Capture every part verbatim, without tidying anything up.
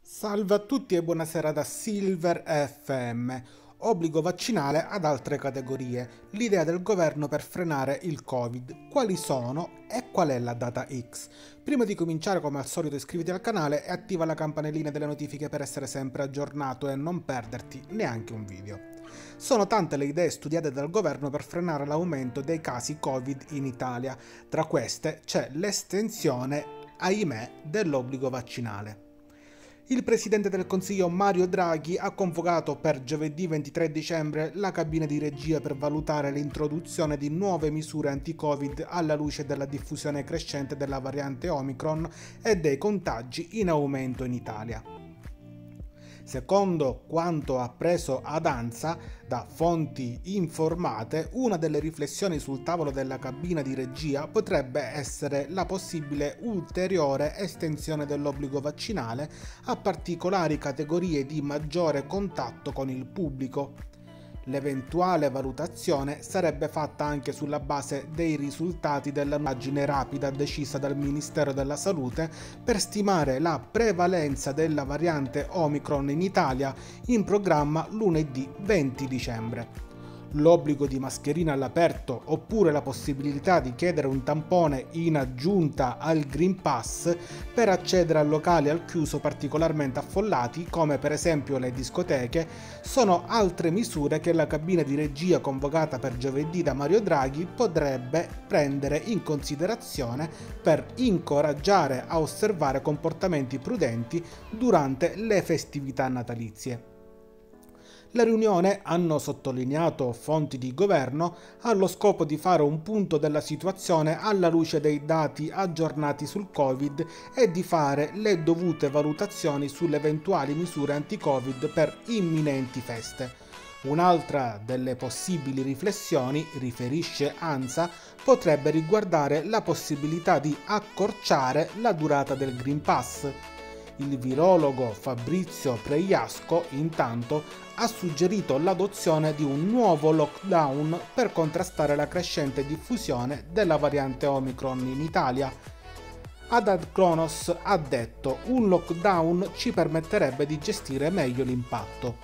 Salve a tutti e buonasera da Silver F M. Obbligo vaccinale ad altre categorie. L'idea del governo per frenare il Covid. Quali sono e qual è la data X? Prima di cominciare, come al solito, iscriviti al canale e attiva la campanellina delle notifiche per essere sempre aggiornato e non perderti neanche un video. Sono tante le idee studiate dal governo per frenare l'aumento dei casi Covid in Italia. Tra queste c'è l'estensione, ahimè, dell'obbligo vaccinale. Il presidente del Consiglio Mario Draghi ha convocato per giovedì ventitré dicembre la cabina di regia per valutare l'introduzione di nuove misure anti-Covid alla luce della diffusione crescente della variante Omicron e dei contagi in aumento in Italia. Secondo quanto appreso ad ANSA da fonti informate, una delle riflessioni sul tavolo della cabina di regia potrebbe essere la possibile ulteriore estensione dell'obbligo vaccinale a particolari categorie di maggiore contatto con il pubblico. L'eventuale valutazione sarebbe fatta anche sulla base dei risultati dell'indagine rapida decisa dal Ministero della Salute per stimare la prevalenza della variante Omicron in Italia, in programma lunedì venti dicembre. L'obbligo di mascherina all'aperto oppure la possibilità di chiedere un tampone in aggiunta al Green Pass per accedere a locali al chiuso particolarmente affollati, come per esempio le discoteche, sono altre misure che la cabina di regia convocata per giovedì da Mario Draghi potrebbe prendere in considerazione per incoraggiare a osservare comportamenti prudenti durante le festività natalizie. La riunione, hanno sottolineato fonti di governo, ha lo scopo di fare un punto della situazione alla luce dei dati aggiornati sul Covid e di fare le dovute valutazioni sulle eventuali misure anti-Covid per imminenti feste. Un'altra delle possibili riflessioni, riferisce ANSA, potrebbe riguardare la possibilità di accorciare la durata del Green Pass. Il virologo Fabrizio Pregliasco, intanto, ha suggerito l'adozione di un nuovo lockdown per contrastare la crescente diffusione della variante Omicron in Italia. Haddad Cronos ha detto: un lockdown ci permetterebbe di gestire meglio l'impatto.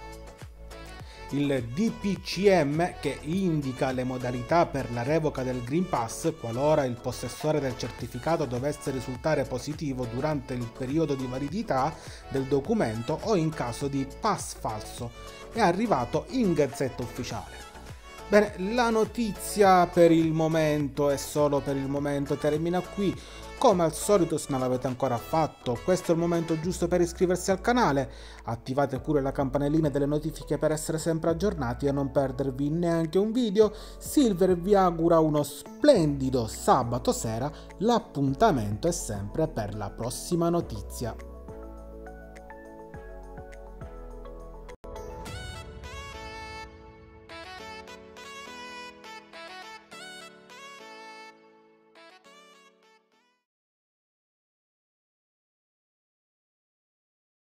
Il D P C M, che indica le modalità per la revoca del Green Pass qualora il possessore del certificato dovesse risultare positivo durante il periodo di validità del documento o in caso di pass falso, è arrivato in Gazzetta Ufficiale. Bene, la notizia per il momento e solo per il momento termina qui. Come al solito, se non l'avete ancora fatto, questo è il momento giusto per iscriversi al canale. Attivate pure la campanellina delle notifiche per essere sempre aggiornati e non perdervi neanche un video. Silver vi augura uno splendido sabato sera. L'appuntamento è sempre per la prossima notizia.